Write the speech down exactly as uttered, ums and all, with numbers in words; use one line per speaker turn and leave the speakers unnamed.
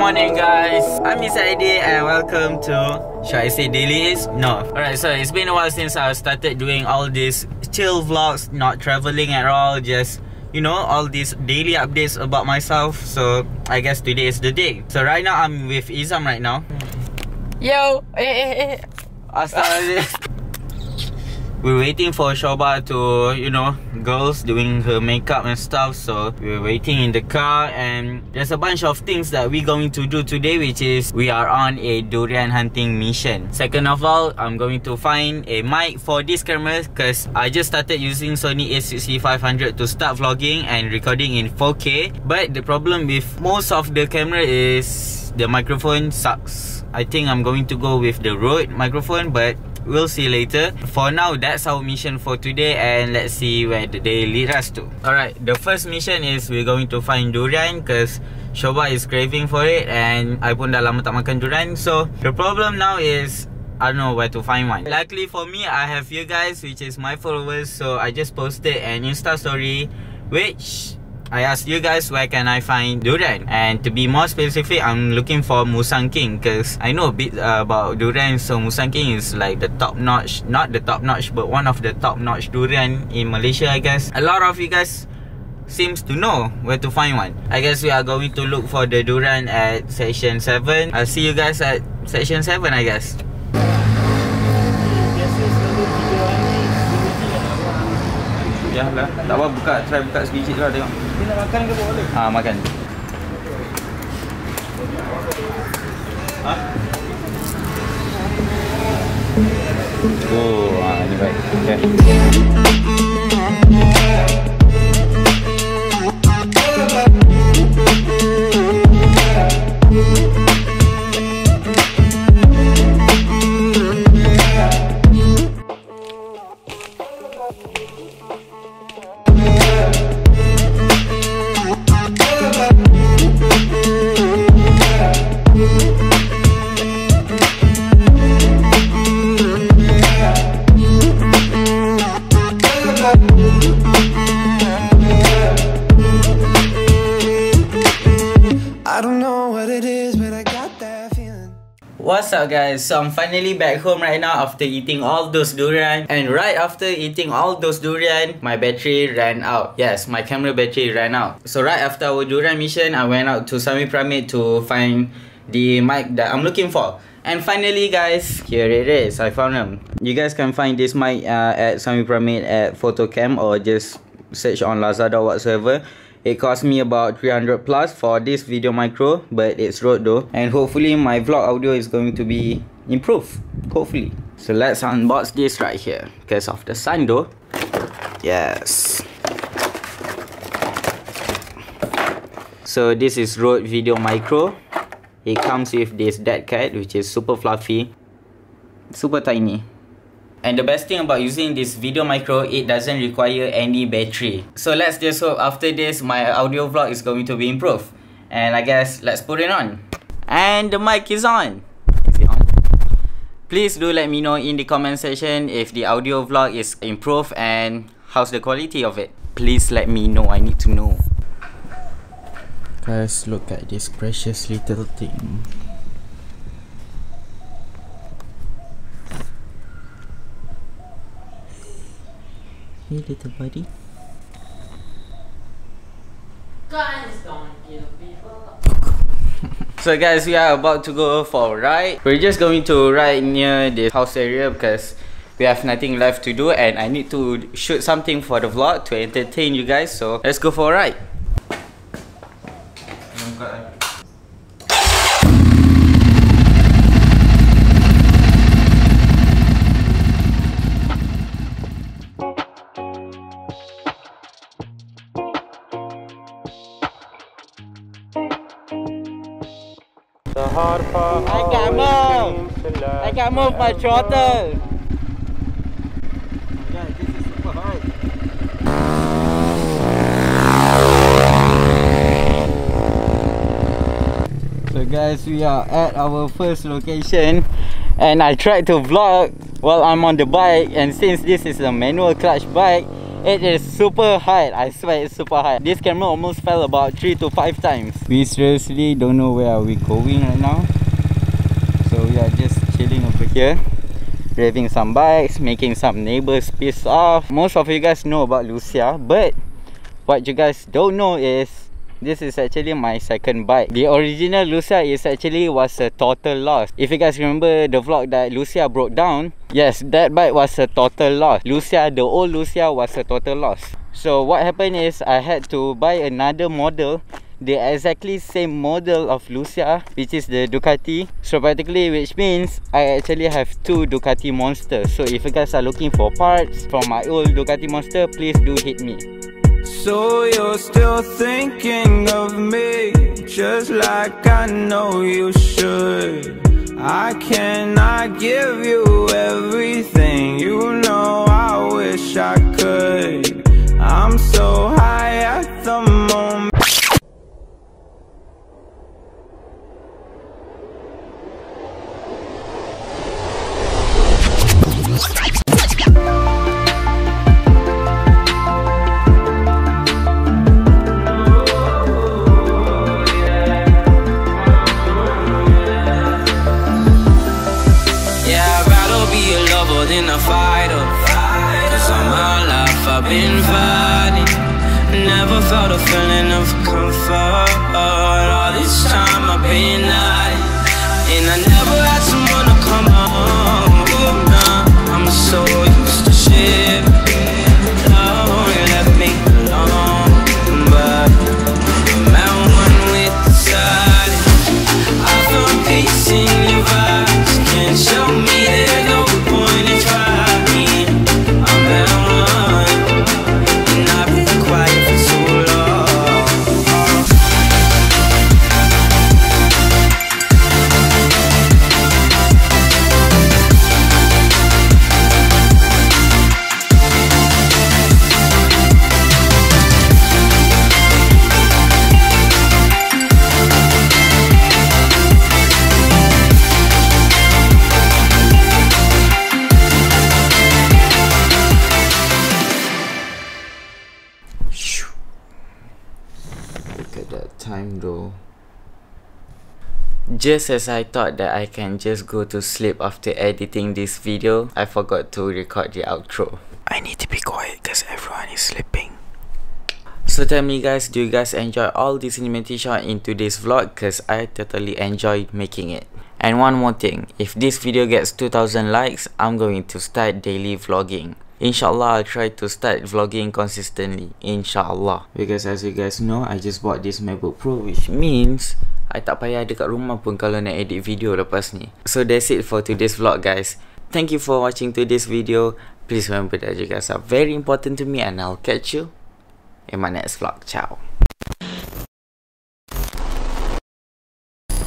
morning, guys. I'm Mister Adi and welcome to, should I say dailies? No. Alright, so it's been a while since I started doing all these chill vlogs, not traveling at all, just, you know, all these daily updates about myself. So I guess today is the day. So right now I'm with Izam right now. Yo! Eh, eh, eh. Astaghfirullah. We're waiting for Shoba to, you know, girls doing her makeup and stuff. So we're waiting in the car and there's a bunch of things that we're going to do today, which is we are on a durian hunting mission. Second of all, I'm going to find a mic for this camera because I just started using Sony A sixty-five hundred to start vlogging and recording in four K. But the problem with most of the camera is the microphone sucks. I think I'm going to go with the Rode microphone, but we'll see later. For now, that's our mission for today and let's see where the day leads us to. Alright, the first mission is we're going to find durian because Shoba is craving for it and I pun dah lama tak makan durian. So the problem now is I don't know where to find one. Luckily for me, I have you guys, which is my followers. So I just posted an Insta story which I asked you guys where can I find durian, and to be more specific, I'm looking for Musang King because I know a bit uh, about durian. So Musang King is like the top notch, not the top notch, but one of the top notch durian in Malaysia, I guess. A lot of you guys seems to know where to find one. I guess we are going to look for the durian at section seven. I'll see you guys at section seven, I guess. Ya lah, tak apa, buka, try buka sedikit lah, tengok.
Dia nak makan ke boleh?
Ah, makan. Ha? Oh, ah, ni baik. Okay. What's up, guys? So I'm finally back home right now after eating all those durian, and right after eating all those durian, my battery ran out. Yes, my camera battery ran out. So right after our durian mission, I went out to Sami Pyramid to find the mic that I'm looking for. And finally, guys, here it is. I found them. You guys can find this mic uh, at Sami Pyramid at Photocam or just search on Lazada or whatsoever. It cost me about three hundred plus for this video micro, but it's Rode though. And hopefully my vlog audio is going to be improved. Hopefully. So let's unbox this right here. Because of the sun though. Yes. So this is Rode Video Micro. It comes with this dead cat, which is super fluffy. Super tiny. And the best thing about using this video micro, it doesn't require any battery. So let's just hope after this, my audio vlog is going to be improved. And I guess, let's put it on. And the mic is on. Is it on? Please do let me know in the comment section if the audio vlog is improved and how's the quality of it. Please let me know, I need to know. Guys, look at this precious little thing. Hey little buddy. Guys, don't kill people. So guys, we are about to go for a ride. We're just going to ride near this house area because we have nothing left to do and I need to shoot something for the vlog to entertain you guys. So let's go for a ride. I can't move! I can't move my throttle! Yeah, this is super hard. So guys, we are at our first location and I tried to vlog while I'm on the bike, and since this is a manual clutch bike, it is super hard. I swear it's super hard. This camera almost fell about three to five times. We seriously don't know where are we going right now. So we are just chilling over here, driving some bikes, making some neighbors pissed off. Most of you guys know about Lucia, but what you guys don't know is this is actually my second bike. The original Lucia is actually was a total loss. If you guys remember the vlog that Lucia broke down, yes, that bike was a total loss. Lucia, the old Lucia was a total loss. So what happened is I had to buy another model, the exactly same model of Lucia, which is the Ducati. So practically, which means I actually have two Ducati Monsters. So if you guys are looking for parts from my old Ducati Monster, please do hit me.
So you're still thinking of me, just like I know you should. I cannot give you everything, you know I wish I could. I'm so high at the moment. In a fighter, cause all my life I've been fighting. Never felt a feeling of comfort. All this time I've been hiding, and I never had someone to come home. Nah, I'm so used to shit. Oh, you left me alone, but I'm at one with the silence. I found peace in your vibes. Can't show me there's no point in trying. I'm at one, and I've been quiet for so long.
Look at that time though. Just as I thought that I can just go to sleep after editing this video, I forgot to record the outro. I need to be quiet because everyone is sleeping. So tell me guys, do you guys enjoy all this cinematic shot in today's vlog? Because I totally enjoyed making it. And one more thing, if this video gets two thousand likes, I'm going to start daily vlogging. Inshallah, I'll try to start vlogging consistently. Inshallah. Because as you guys know, I just bought this MacBook Pro, which means I tak payah ada kat rumah pun kalau nak edit video lepas ni. So that's it for today's vlog guys. Thank you for watching today's video. Please remember that you guys are very important to me, and I'll catch you in my next vlog. Ciao.